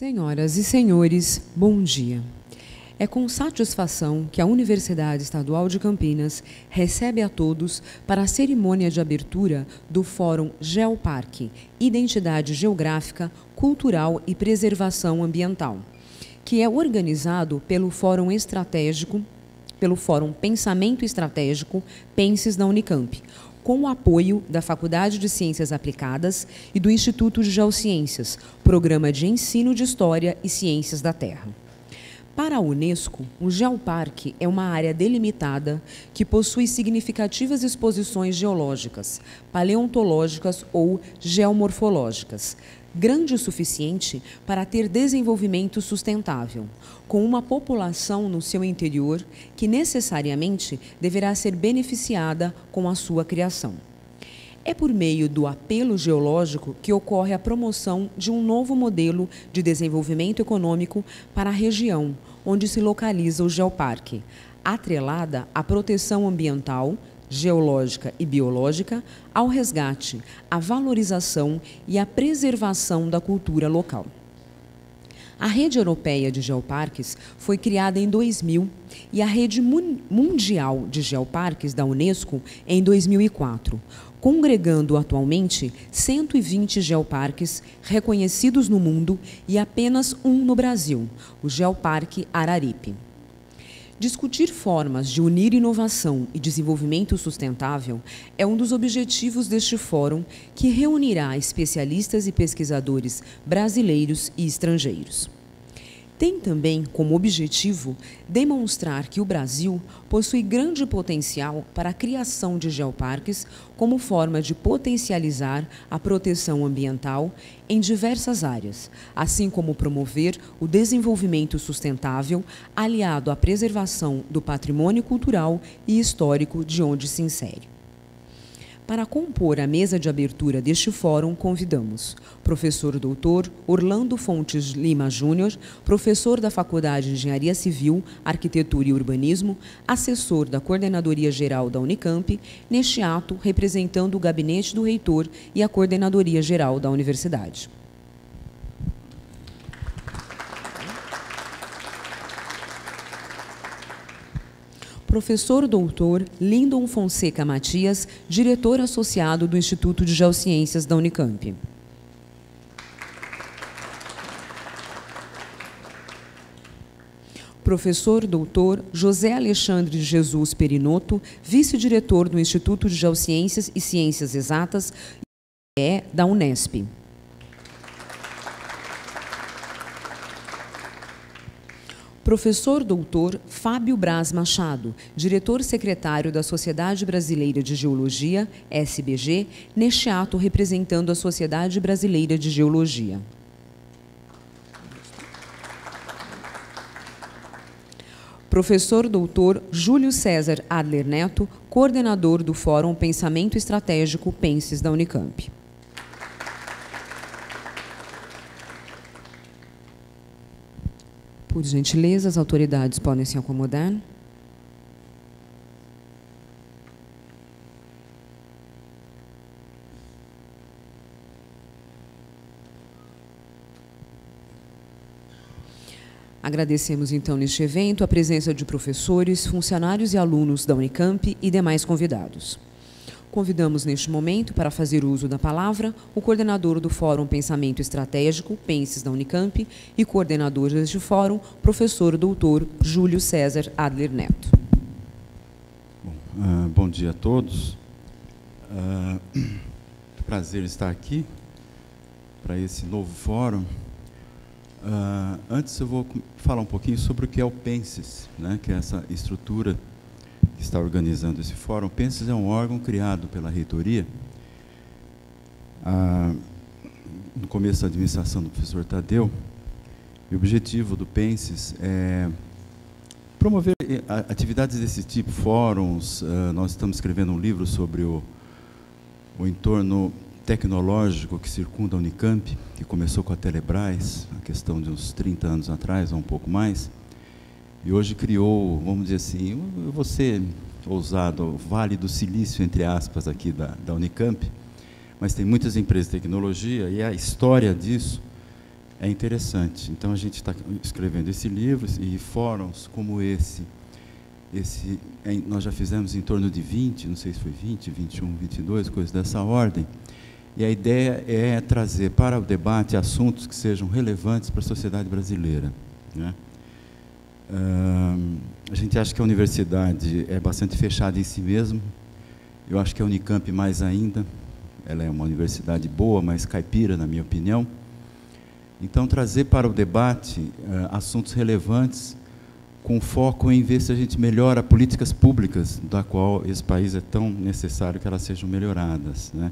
Senhoras e senhores, bom dia. É com satisfação que a Universidade Estadual de Campinas recebe a todos para a cerimônia de abertura do Fórum Geoparque, Identidade Geográfica, Cultural e Preservação Ambiental, que é organizado pelo Fórum Pensamento Estratégico Penses da Unicamp, com o apoio da Faculdade de Ciências Aplicadas e do Instituto de Geociências, Programa de Ensino de História e Ciências da Terra. Para a Unesco, o Geoparque é uma área delimitada que possui significativas exposições geológicas, paleontológicas ou geomorfológicas, grande o suficiente para ter desenvolvimento sustentável, com uma população no seu interior que necessariamente deverá ser beneficiada com a sua criação. É por meio do apelo geológico que ocorre a promoção de um novo modelo de desenvolvimento econômico para a região onde se localiza o Geoparque, atrelada à proteção ambiental, geológica e biológica, ao resgate, à valorização e à preservação da cultura local. A Rede Europeia de Geoparques foi criada em 2000 e a Rede Mundial de Geoparques da Unesco em 2004, congregando atualmente 120 geoparques reconhecidos no mundo e apenas um no Brasil, o Geoparque Araripe. Discutir formas de unir inovação e desenvolvimento sustentável é um dos objetivos deste fórum, que reunirá especialistas e pesquisadores brasileiros e estrangeiros. Tem também como objetivo demonstrar que o Brasil possui grande potencial para a criação de geoparques como forma de potencializar a proteção ambiental em diversas áreas, assim como promover o desenvolvimento sustentável aliado à preservação do patrimônio cultural e histórico de onde se insere. Para compor a mesa de abertura deste fórum, convidamos professor doutor Orlando Fontes Lima Júnior, professor da Faculdade de Engenharia Civil, Arquitetura e Urbanismo, assessor da Coordenadoria Geral da Unicamp, neste ato representando o gabinete do reitor e a Coordenadoria Geral da Universidade. Professor doutor Lindon Fonseca Matias, diretor associado do Instituto de Geociências da Unicamp. Professor doutor José Alexandre de Jesus Perinoto, vice-diretor do Instituto de Geociências e Ciências Exatas da Unesp. Professor doutor Fábio Braz Machado, diretor-secretário da Sociedade Brasileira de Geologia, SBG, neste ato representando a Sociedade Brasileira de Geologia. Professor doutor Júlio César Adler Neto, coordenador do Fórum Pensamento Estratégico Penses da Unicamp. Por gentileza, as autoridades podem se acomodar. Agradecemos, então, neste evento, a presença de professores, funcionários e alunos da Unicamp e demais convidados. Convidamos, neste momento, para fazer uso da palavra, o coordenador do Fórum Pensamento Estratégico, Penses da Unicamp, e coordenador deste fórum, professor doutor Júlio César Adler Neto. Bom dia a todos. Prazer estar aqui para esse novo fórum. Antes eu vou falar um pouquinho sobre o que é o Penses, né, que é essa estrutura que está organizando esse fórum. O Penses é um órgão criado pela reitoria no começo da administração do professor Tadeu. E o objetivo do Penses é promover atividades desse tipo, fóruns. Nós estamos escrevendo um livro sobre o entorno tecnológico que circunda a Unicamp, que começou com a Telebrás, a questão de uns 30 anos atrás, ou um pouco mais, e hoje criou, vamos dizer assim, eu vou ser ousado, o Vale do Silício, entre aspas, aqui da Unicamp, mas tem muitas empresas de tecnologia, e a história disso é interessante. Então, a gente está escrevendo esse livro e fóruns como esse nós já fizemos em torno de 20, não sei se foi 20, 21, 22, coisas dessa ordem. E a ideia é trazer para o debate assuntos que sejam relevantes para a sociedade brasileira, né? A gente acha que a universidade é bastante fechada em si mesma. Eu acho que a Unicamp mais ainda. Ela é uma universidade boa, mas caipira, na minha opinião. Então, trazer para o debate assuntos relevantes, com foco em ver se a gente melhora políticas públicas, da qual esse país é tão necessário que elas sejam melhoradas, né?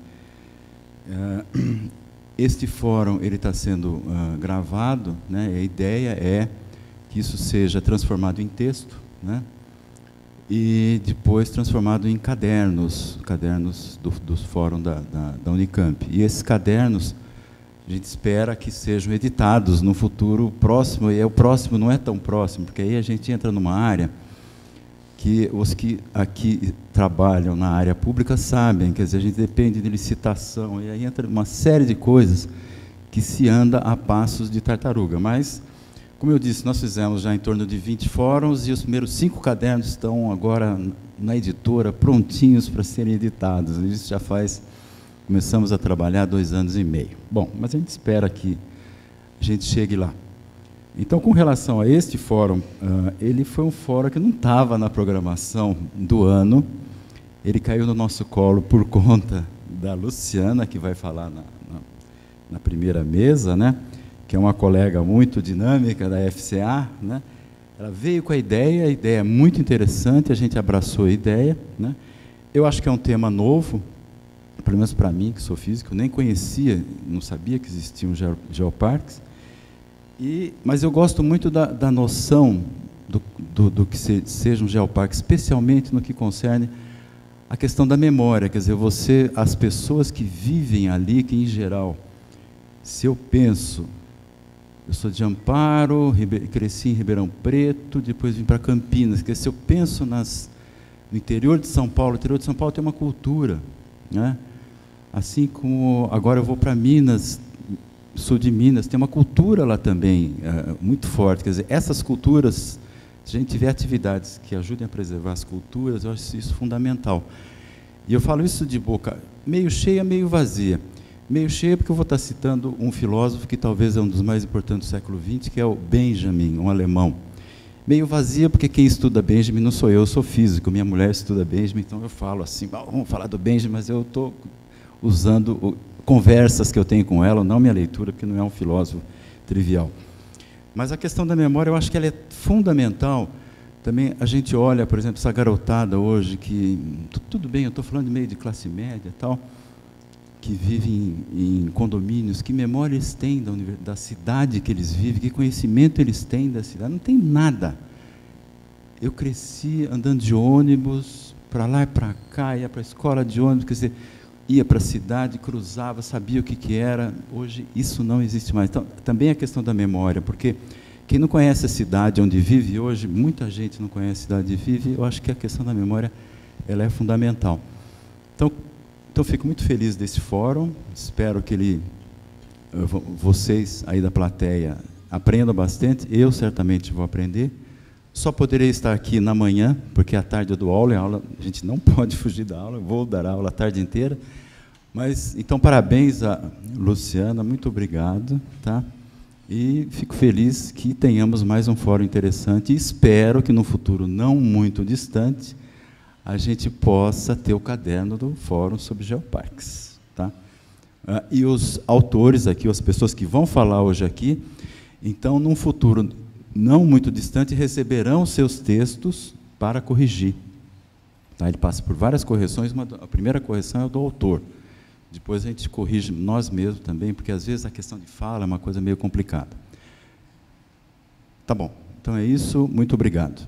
Este fórum ele está sendo gravado, né? A ideia é que isso seja transformado em texto, né? E depois transformado em cadernos dos fóruns da Unicamp. E esses cadernos, a gente espera que sejam editados no futuro próximo, e o próximo não é tão próximo, porque aí a gente entra numa área que os que aqui trabalham na área pública sabem, quer dizer, a gente depende de licitação, e aí entra uma série de coisas que se anda a passos de tartaruga. Mas, como eu disse, nós fizemos já em torno de 20 fóruns, e os primeiros 5 cadernos estão agora na editora, prontinhos para serem editados. Isso já começamos a trabalhar há 2 anos e meio. Bom, mas a gente espera que a gente chegue lá. Então, com relação a este fórum, ele foi um fórum que não estava na programação do ano. Ele caiu no nosso colo por conta da Luciana, que vai falar na primeira mesa, né? Que é uma colega muito dinâmica da FCA, né? Ela veio com a ideia é muito interessante, a gente abraçou a ideia, né? Eu acho que é um tema novo, pelo menos para mim, que sou físico, nem conhecia, não sabia que existiam geoparques, mas eu gosto muito da noção do que seja um geoparque, especialmente no que concerne a questão da memória, quer dizer, as pessoas que vivem ali, que em geral, se eu penso, eu sou de Amparo, cresci em Ribeirão Preto, depois vim para Campinas, quer dizer, se eu penso no interior de São Paulo, o interior de São Paulo tem uma cultura, né? Assim como agora eu vou para Minas, sul de Minas, tem uma cultura lá também muito forte. Quer dizer, essas culturas, se a gente tiver atividades que ajudem a preservar as culturas, eu acho isso fundamental. E eu falo isso de boca meio cheia, meio vazia. Meio cheia porque eu vou estar citando um filósofo que talvez é um dos mais importantes do século XX, que é o Benjamin, um alemão. Meio vazia porque quem estuda Benjamin não sou eu sou físico, minha mulher estuda Benjamin, então eu falo assim, vamos falar do Benjamin, mas eu estou usando conversas que eu tenho com ela, não minha leitura, porque não é um filósofo trivial. Mas a questão da memória, eu acho que ela é fundamental. Também a gente olha, por exemplo, essa garotada hoje, que, tudo bem, eu estou falando de meio de classe média e tal, que vivem em condomínios, que memória eles têm da cidade que eles vivem, que conhecimento eles têm da cidade? Não tem nada. Eu cresci andando de ônibus, para lá e para cá, ia para a escola de ônibus, quer dizer, ia para a cidade, cruzava, sabia o que era. Hoje isso não existe mais. Então, também a questão da memória, porque quem não conhece a cidade onde vive hoje, muita gente não conhece a cidade onde vive, eu acho que a questão da memória ela é fundamental. Então fico muito feliz desse fórum, espero que vocês aí da plateia aprendam bastante, eu certamente vou aprender. Só poderei estar aqui na manhã, porque à tarde eu dou aula, a gente não pode fugir da aula, eu vou dar aula a tarde inteira. Mas, então, parabéns a Luciana, muito obrigado, tá? E fico feliz que tenhamos mais um fórum interessante e espero que no futuro não muito distante a gente possa ter o caderno do Fórum sobre Geoparques, tá? E os autores aqui, as pessoas que vão falar hoje aqui, então, num futuro não muito distante, receberão seus textos para corrigir. Tá? Ele passa por várias correções, a primeira correção é do autor. Depois a gente corrige nós mesmos também, porque às vezes a questão de fala é uma coisa meio complicada. Tá bom, então é isso, muito obrigado.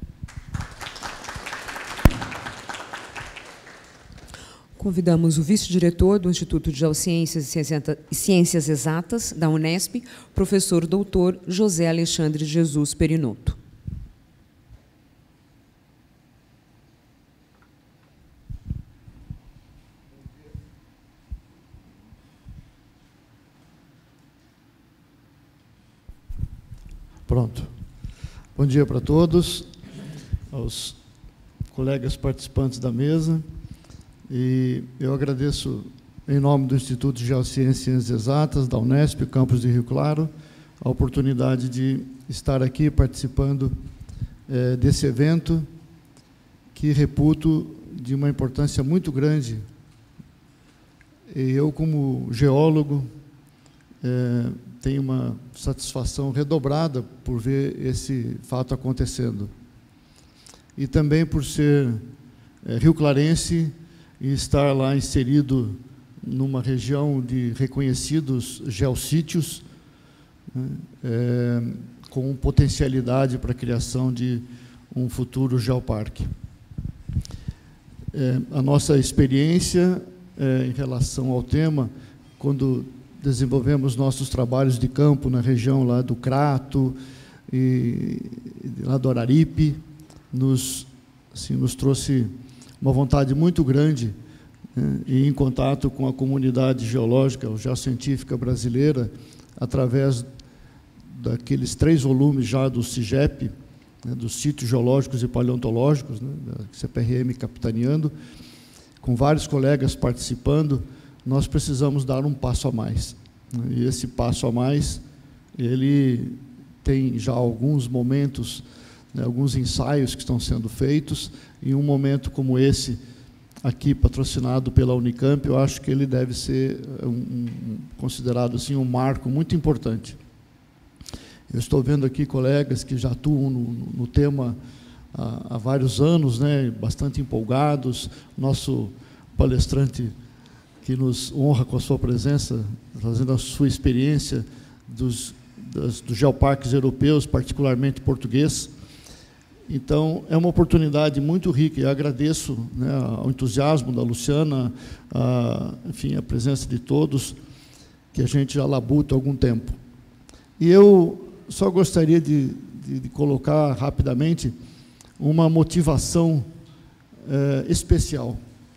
Convidamos o vice-diretor do Instituto de Geociências e Ciências Exatas, da Unesp, professor doutor José Alexandre Jesus Perinotto. Pronto. Bom dia para todos, aos colegas participantes da mesa. E eu agradeço, em nome do Instituto de Geociências e Ciências Exatas, da Unesp, campus de Rio Claro, a oportunidade de estar aqui participando desse evento, que reputo de uma importância muito grande. E eu, como geólogo, tenho uma satisfação redobrada por ver esse fato acontecendo. E também por ser rio-clarense e estar lá inserido numa região de reconhecidos geossítios, né, com potencialidade para a criação de um futuro geoparque. A nossa experiência em relação ao tema, quando desenvolvemos nossos trabalhos de campo na região lá do Crato e lá do Araripe, nos trouxe uma vontade muito grande, né, e em contato com a comunidade geológica, geocientífica brasileira, através daqueles 3 volumes já do CIGEP, né, dos sítios geológicos e paleontológicos, né, da CPRM capitaneando, com vários colegas participando, nós precisamos dar um passo a mais. E esse passo a mais, ele tem já alguns momentos, né, alguns ensaios que estão sendo feitos, e um momento como esse, aqui patrocinado pela Unicamp, eu acho que ele deve ser considerado assim, um marco muito importante. Eu estou vendo aqui colegas que já atuam no tema há vários anos, né, bastante empolgados. Nosso palestrante, que nos honra com a sua presença, trazendo a sua experiência dos geoparques europeus, particularmente português. Então, é uma oportunidade muito rica, e eu agradeço, né, ao entusiasmo da Luciana, enfim, a presença de todos, que a gente já labuta há algum tempo. E eu só gostaria de colocar rapidamente uma motivação especial,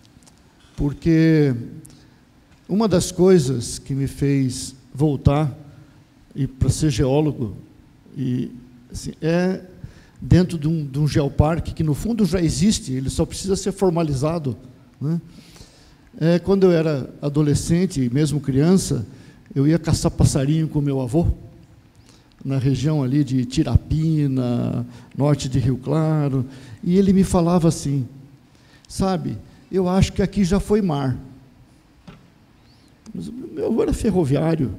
porque uma das coisas que me fez voltar para ser geólogo assim, dentro de um geoparque que, no fundo, já existe, ele só precisa ser formalizado, né? Quando eu era adolescente, mesmo criança, eu ia caçar passarinho com meu avô, na região ali de Tirapina, norte de Rio Claro, e ele me falava assim, sabe, eu acho que aqui já foi mar. Mas meu avô era ferroviário.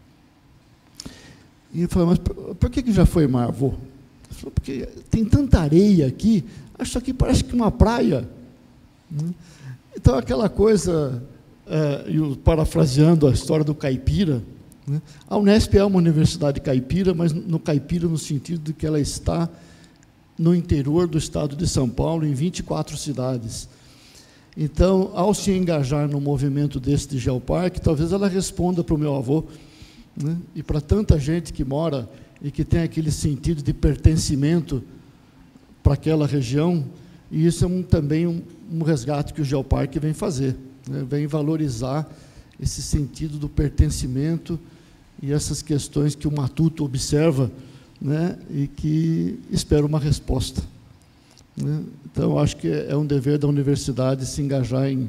E ele falou, mas por que já foi mar, avô? Ele falou, porque tem tanta areia aqui, acho que parece que uma praia. Então, aquela coisa, parafraseando a história do caipira, né? A Unesp é uma universidade caipira, mas no caipira no sentido de que ela está no interior do estado de São Paulo, em 24 cidades. Então, ao se engajar no movimento desse de geoparque, talvez ela responda para o meu avô, né? E para tanta gente que mora e que tem aquele sentido de pertencimento para aquela região, e isso é também um resgate que o geoparque vem fazer, né? Vem valorizar esse sentido do pertencimento e essas questões que o matuto observa, né, e que espera uma resposta, né? Então, acho que é um dever da universidade se engajar em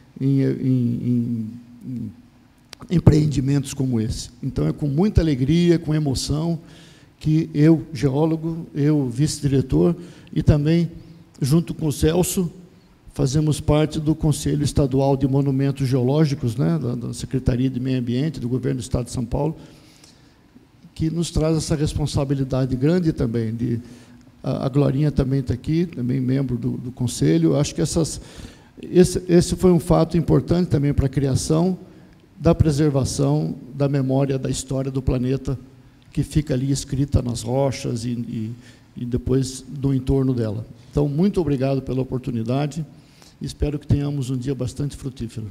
empreendimentos como esse. Então, é com muita alegria, com emoção, que eu, geólogo, eu, vice-diretor, e também, junto com o Celso, fazemos parte do Conselho Estadual de Monumentos Geológicos, né, da Secretaria de Meio Ambiente, do Governo do Estado de São Paulo, que nos traz essa responsabilidade grande também. A Glorinha também está aqui, também membro do Conselho. Acho que esse foi um fato importante também para a criação da preservação da memória da história do planeta, que fica ali escrita nas rochas e depois do entorno dela. Então, muito obrigado pela oportunidade. Espero que tenhamos um dia bastante frutífero.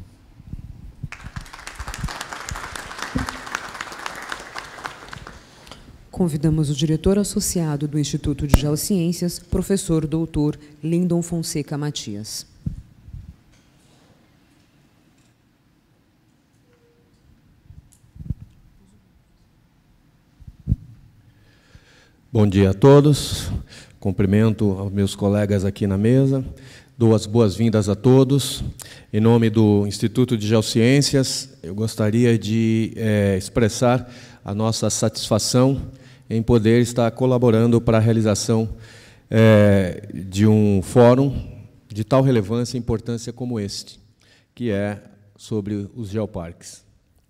Convidamos o diretor associado do Instituto de Geociências, professor doutor Lindon Fonseca Matias. Bom dia a todos. Cumprimento aos meus colegas aqui na mesa. Dou as boas-vindas a todos. Em nome do Instituto de Geociências, eu gostaria de expressar a nossa satisfação em poder estar colaborando para a realização de um fórum de tal relevância e importância como este, que é sobre os geoparques.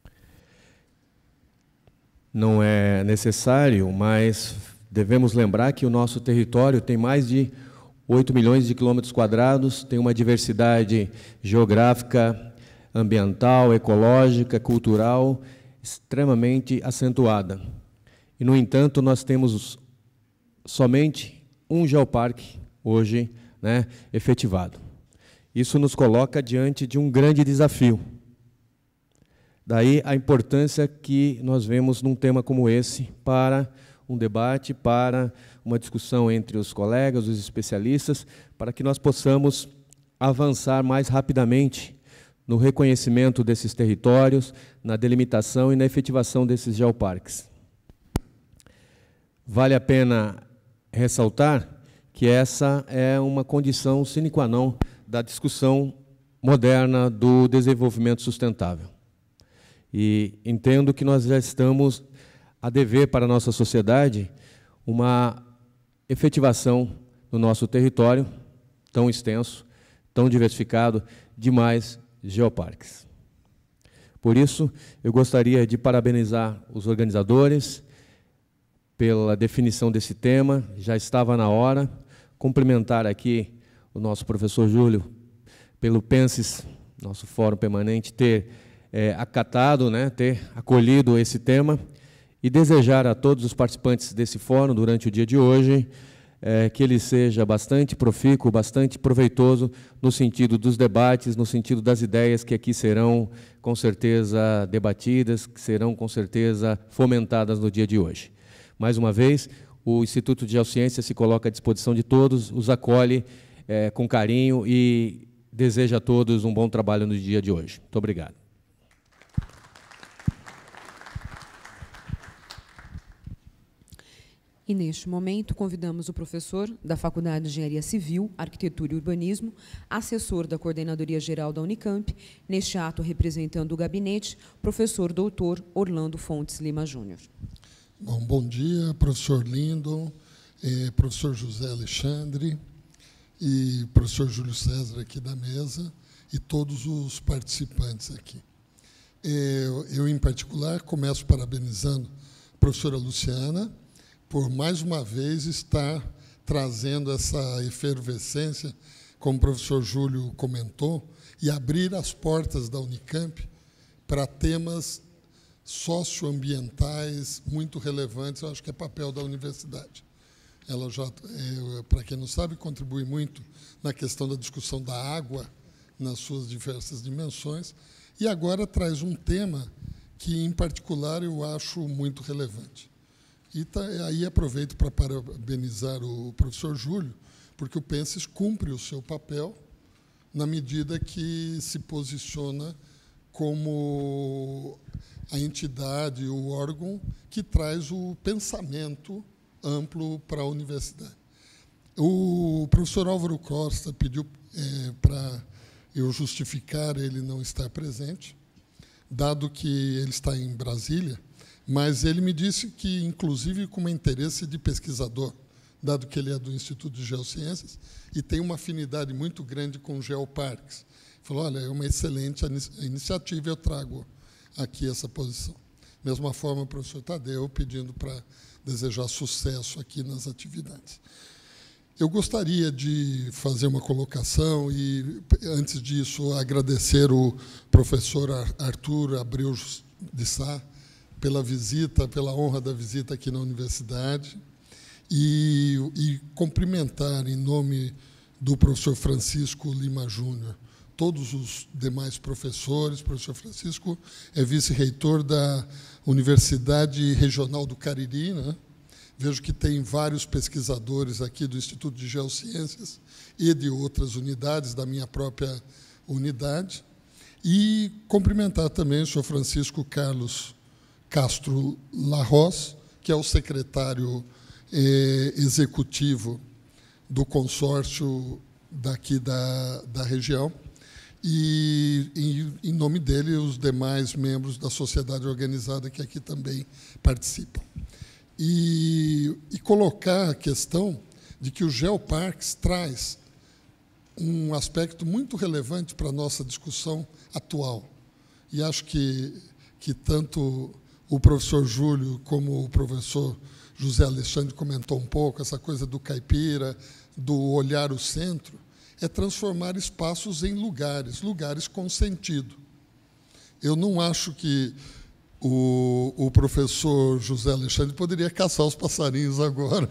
Não é necessário, mas devemos lembrar que o nosso território tem mais de 8 milhões de quilômetros quadrados, tem uma diversidade geográfica, ambiental, ecológica, cultural, extremamente acentuada. E, no entanto, nós temos somente um geoparque hoje, efetivado. Isso nos coloca diante de um grande desafio. Daí a importância que nós vemos num tema como esse para um debate, para uma discussão entre os colegas, os especialistas, para que nós possamos avançar mais rapidamente no reconhecimento desses territórios, na delimitação e na efetivação desses geoparques. Vale a pena ressaltar que essa é uma condição sine qua non da discussão moderna do desenvolvimento sustentável. E entendo que nós já estamos a dever para a nossa sociedade uma efetivação no nosso território tão extenso, tão diversificado, de mais geoparques. Por isso, eu gostaria de parabenizar os organizadores pela definição desse tema, já estava na hora, cumprimentar aqui o nosso professor Júlio pelo Penses, nosso fórum permanente, ter acatado, ter acolhido esse tema e desejar a todos os participantes desse fórum durante o dia de hoje que ele seja bastante profícuo, bastante proveitoso no sentido dos debates, no sentido das ideias que aqui serão, com certeza, debatidas, que serão, com certeza, fomentadas no dia de hoje. Mais uma vez, o Instituto de Geociências se coloca à disposição de todos, os acolhe com carinho e deseja a todos um bom trabalho no dia de hoje. Muito obrigado. E, neste momento, convidamos o professor da Faculdade de Engenharia Civil, Arquitetura e Urbanismo, assessor da Coordenadoria Geral da Unicamp, neste ato representando o gabinete, professor doutor Orlando Fontes Lima Júnior. Bom dia, professor Lindo, professor José Alexandre e professor Júlio César aqui da mesa e todos os participantes aqui. Eu, em particular, começo parabenizando a professora Luciana por, mais uma vez, estar trazendo essa efervescência, como o professor Júlio comentou, e abrir as portas da Unicamp para temas socioambientais muito relevantes. Eu acho que é papel da universidade. Ela já, para quem não sabe, contribui muito na questão da discussão da água nas suas diversas dimensões, e agora traz um tema que, em particular, eu acho muito relevante. E aí aproveito para parabenizar o professor Júlio, porque o Penses cumpre o seu papel na medida que se posiciona como a entidade, o órgão que traz o pensamento amplo para a universidade. O professor Álvaro Costa pediu para eu justificar ele não estar presente, dado que ele está em Brasília, mas ele me disse que, inclusive, com um interesse de pesquisador, dado que ele é do Instituto de Geociências e tem uma afinidade muito grande com geoparques. Falou, olha, é uma excelente iniciativa, eu trago aqui essa posição. Mesma forma, o professor Tadeu pedindo para desejar sucesso aqui nas atividades. Eu gostaria de fazer uma colocação e, antes disso, agradecer o professor Arthur Abreu de Sá pela visita, pela honra da visita aqui na universidade, e cumprimentar, em nome do professor Francisco Lima Júnior, todos os demais professores. O professor Francisco é vice-reitor da Universidade Regional do Cariri, Vejo que tem vários pesquisadores aqui do Instituto de Geociências e de outras unidades, da minha própria unidade. E cumprimentar também o senhor Francisco Carlos Castro Larroz, que é o secretário executivo do consórcio daqui da região, e, em nome dele, os demais membros da sociedade organizada que aqui também participam. E colocar a questão de que o Geoparques traz um aspecto muito relevante para a nossa discussão atual. E acho que tanto o professor Júlio como o professor José Alexandre comentou um pouco, essa coisa do caipira, do olhar o centro, é transformar espaços em lugares com sentido. Eu não acho que o professor José Alexandre poderia caçar os passarinhos agora,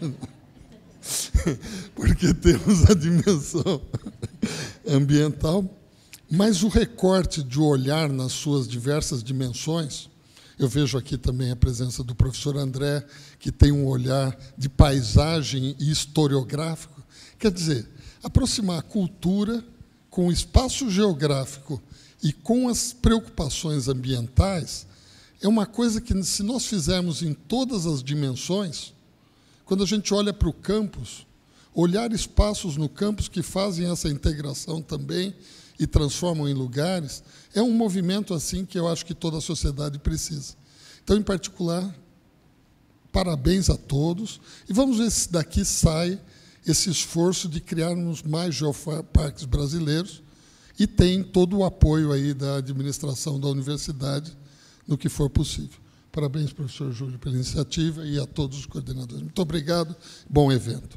porque temos a dimensão ambiental, mas o recorte de olhar nas suas diversas dimensões, eu vejo aqui também a presença do professor André, que tem um olhar de paisagem e historiográfico, quer dizer, aproximar a cultura com o espaço geográfico e com as preocupações ambientais é uma coisa que, se nós fizermos em todas as dimensões, quando a gente olha para o campus, olhar espaços no campus que fazem essa integração também e transformam em lugares, é um movimento assim que eu acho que toda a sociedade precisa. Então, em particular, parabéns a todos, e vamos ver se daqui sai esse esforço de criarmos mais geoparques brasileiros, e tem todo o apoio aí da administração da universidade no que for possível. Parabéns, professor Júlio, pela iniciativa, e a todos os coordenadores. Muito obrigado, bom evento.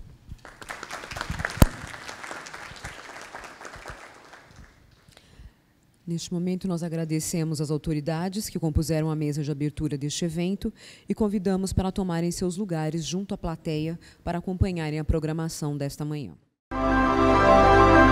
Neste momento, nós agradecemos as autoridades que compuseram a mesa de abertura deste evento e convidamos para tomarem seus lugares junto à plateia para acompanharem a programação desta manhã.